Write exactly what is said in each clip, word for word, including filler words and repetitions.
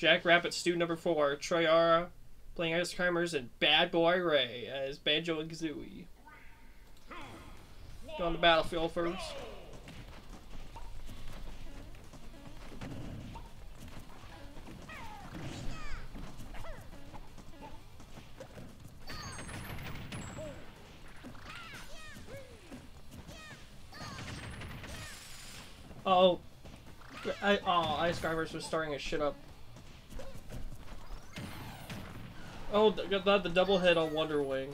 Jackrabbit Stew number four. Troyara playing Ice Climbers and Bad Boy Ray as Banjo and Kazooie. Go on the battlefield first. Oh, I, oh, Ice Climbers was starting his shit up. Oh, got that the double hit on Wonder Wing.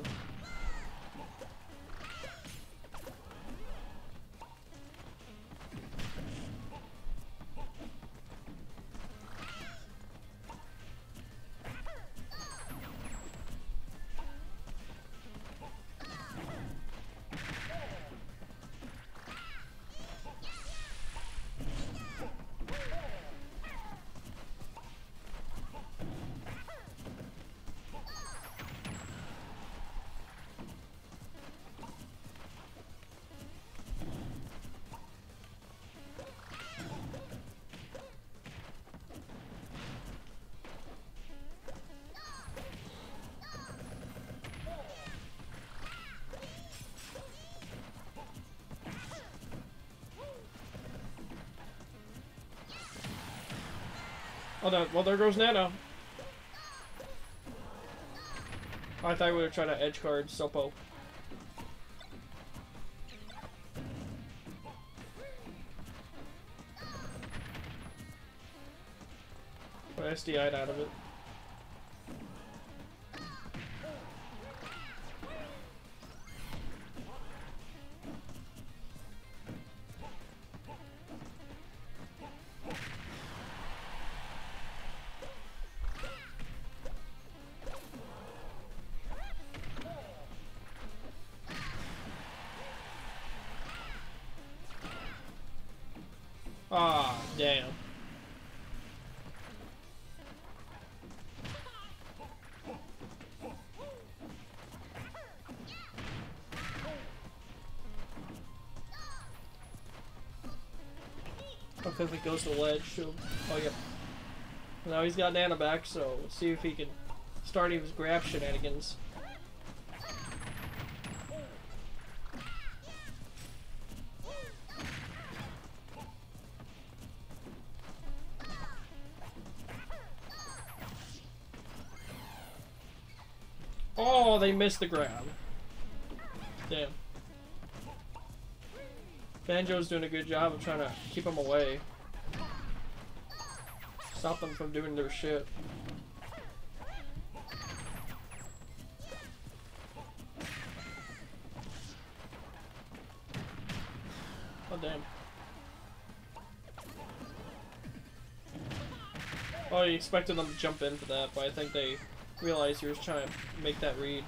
Oh, no, well, there goes Nana. I thought we were trying to edge guard Sopo. But S D I'd out of it. Ah, damn. Okay, if it goes to the ledge, so, oh yeah. Now he's got Nana back, so let's see if he can start his grab shenanigans. Oh, they missed the grab. Damn. Banjo's doing a good job of trying to keep them away. Stop them from doing their shit. Oh, damn. Oh, you expected them to jump in for that, but I think they realized you were trying to make that read.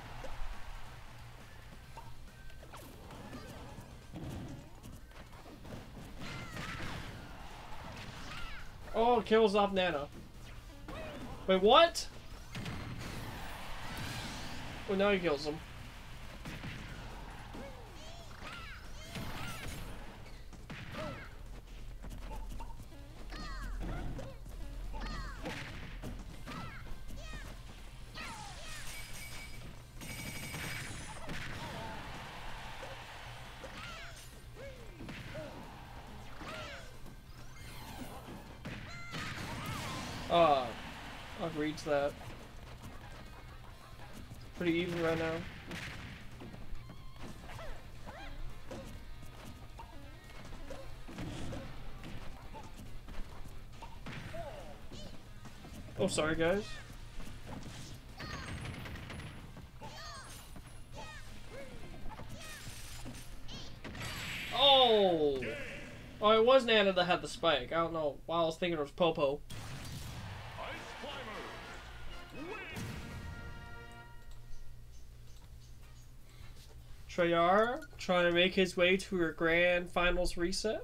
Oh, kills off Nana. Wait, what? Well, now he kills him. Ah, uh, I've reached that. Pretty even right now. Oh, sorry guys. Oh! Oh, it was Nana that had the spike. I don't know why I was thinking it was Popo. Treyarch trying to make his way to her grand finals reset.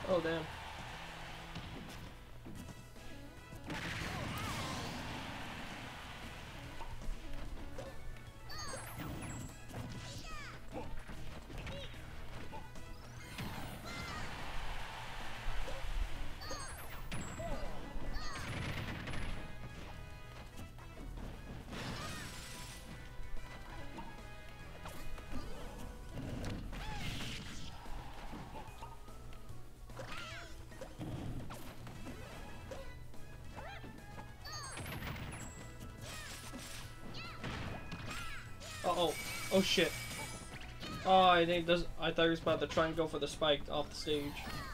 Oh, damn. Uh oh. Oh shit. Oh, I think does. I thought he was about to try and go for the spike off the stage.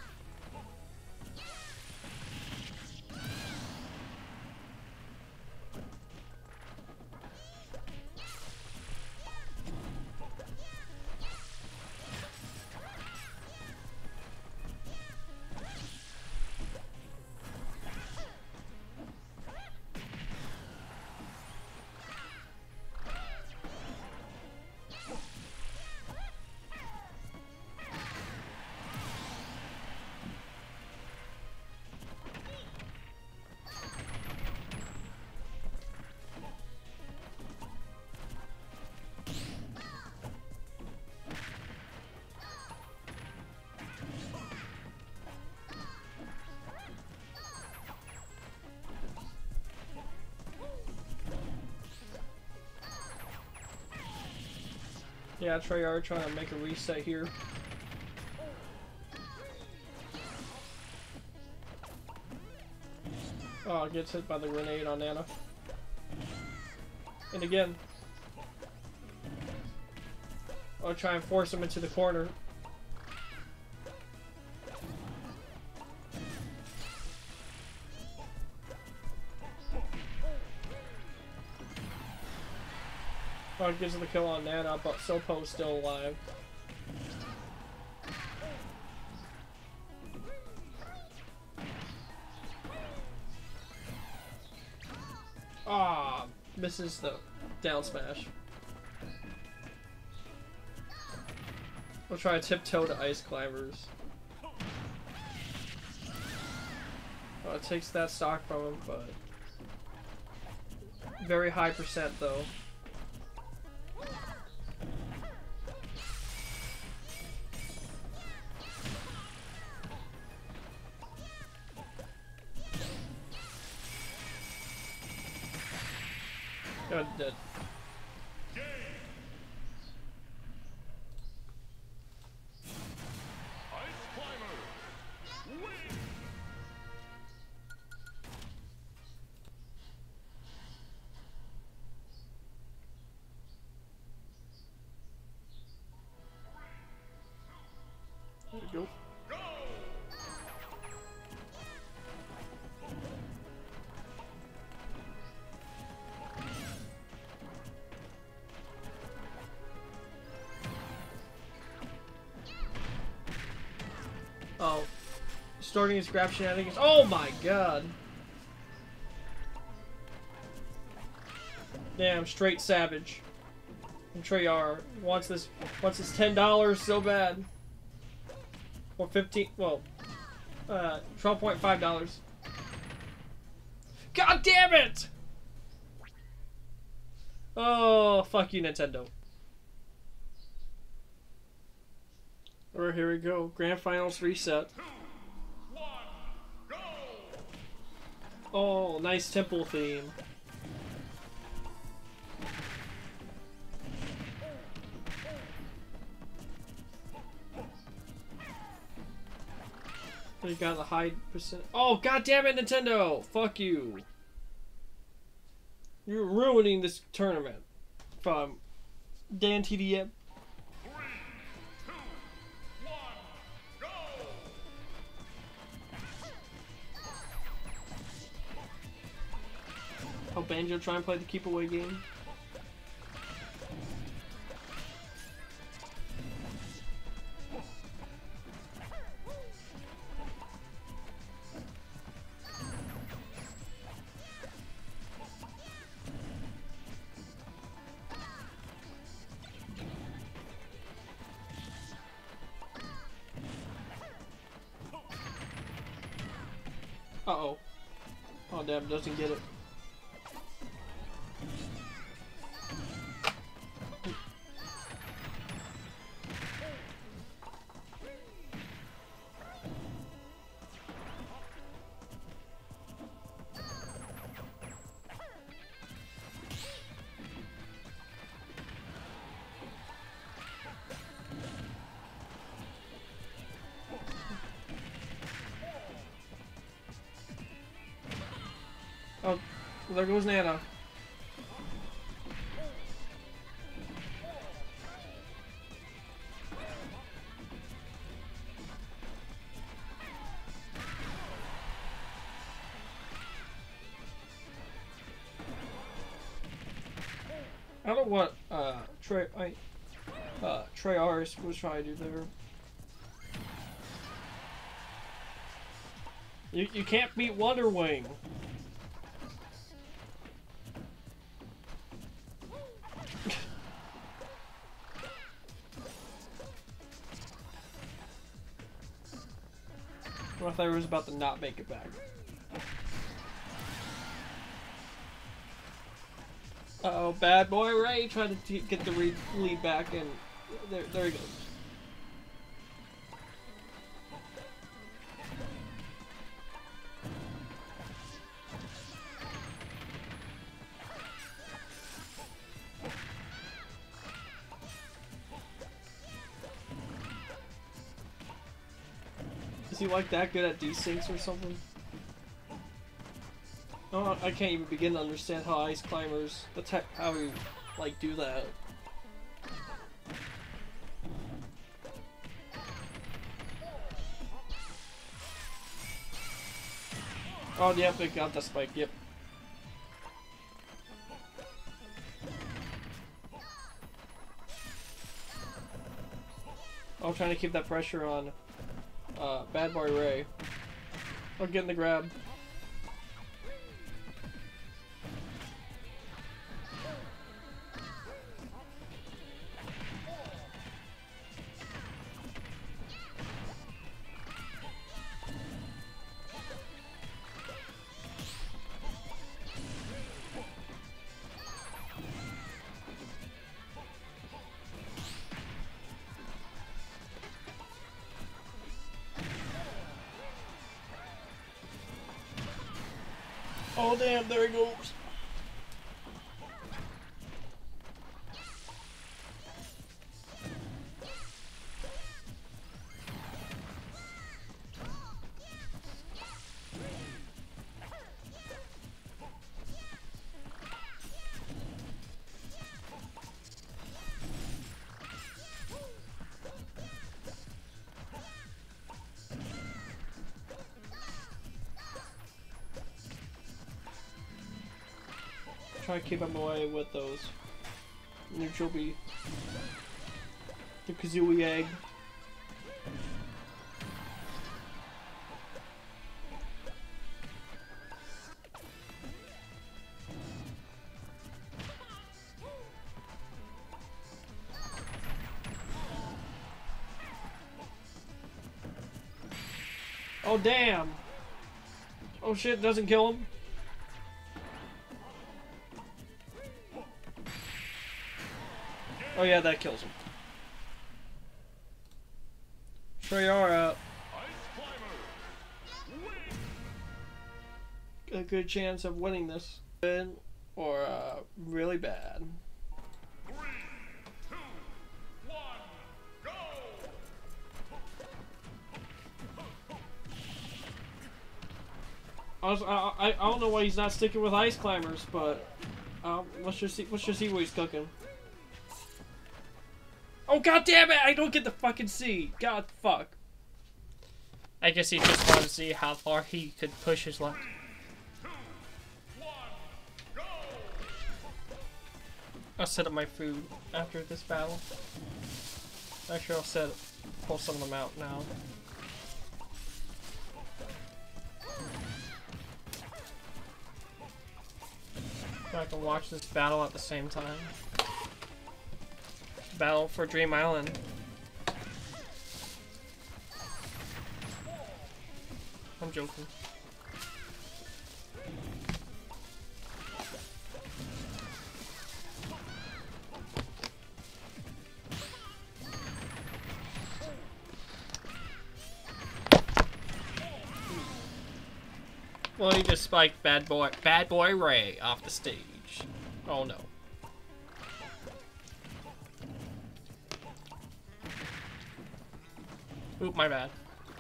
Yeah, Treyarch trying to make a reset here. Oh, gets hit by the grenade on Nana. And again. I'll try and force him into the corner. Oh, it gives him the kill on Nana, but Sopo's still alive. Ah, misses the down smash. We'll try to tiptoe to Ice Climbers. Oh, it takes that stock from him, but very high percent though. Oh, dead. There we go. Oh, starting his grab shenanigans. Oh my god. Damn, straight savage. And Treyarch wants this, wants his ten dollars so bad. Or fifteen, well, uh, twelve point five dollars. God damn it! Oh, fuck you, Nintendo. Alright, here we go. Grand Finals reset. Oh, nice temple theme. You got the high percent. Oh, god damn it, Nintendo! Fuck you. You're ruining this tournament. From Dan T D M. Oh, Banjo try and play the keep away game. Uh-oh. Oh, damn, doesn't get it. Oh, well, there goes Nana. I don't know what uh Trey I uh Treyarch was trying to do there. You you can't beat Wonder Wing. I thought he was about to not make it back. Uh oh, bad boy Ray trying to get the lead, lead back, and there, there he goes. Is he like that good at desyncs or something? Oh, I can't even begin to understand how ice climbers, that's how we like do that. Oh, yep, it got the spike, yep. I'm trying to keep that pressure on uh, Bad Boy Ray. I'm getting the grab. Oh damn, there he goes. Try to keep him away with those neutral B. The Kazooie egg. Oh damn! Oh shit, doesn't kill him. Oh yeah, that kills him. Treyarch, a good chance of winning this. Good or uh, really bad. Three, two, one, go! I, was, I, I I don't know why he's not sticking with ice climbers, but um, let's just see let's just see what he's cooking. Oh god damn it! I don't get the fucking C. God fuck. I guess he just wanted to see how far he could push his luck. I'll set up my food after this battle. Actually, I'll set pull some of them out now. So I can watch this battle at the same time. Battle for Dream Island. I'm joking. Well, he just spiked Bad Boy, Bad Boy Ray off the stage. Oh no. Oop, my bad.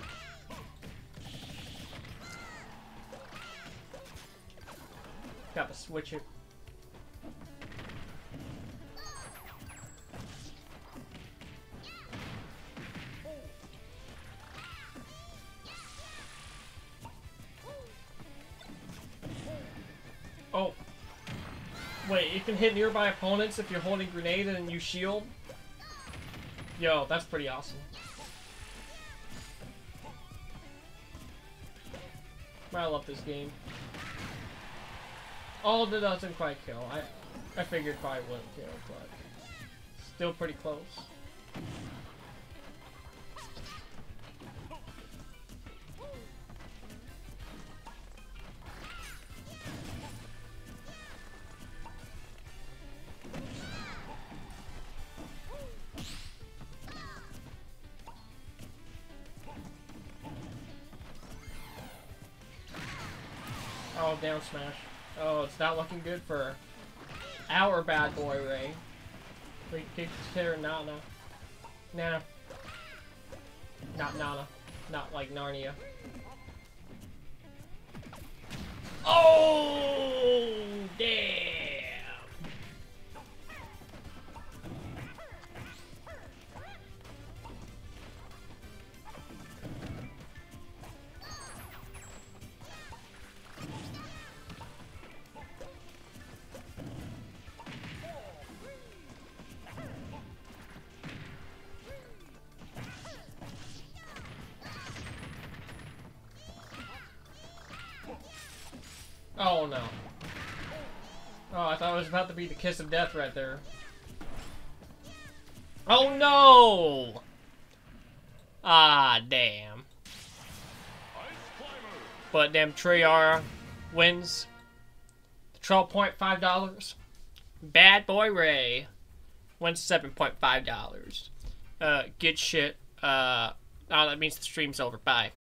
Gotta switch it. Oh. Wait, you can hit nearby opponents if you're holding grenade and you shield? Yo, that's pretty awesome. I love this game. Oh, that doesn't quite kill. I I figured probably wouldn't kill, but still pretty close. Oh, down smash. Oh, it's not looking good for our Bad Boy Ray. We kicked her Nana. Nana. Not Nana. Not like Narnia. Oh, damn. Oh no. Oh, I thought it was about to be the kiss of death right there. Oh no! Ah, damn. But damn, Treyarch wins. twelve point five dollars. Bad Boy Ray wins seven point five dollars. Uh, good shit. Uh, oh, that means the stream's over. Bye.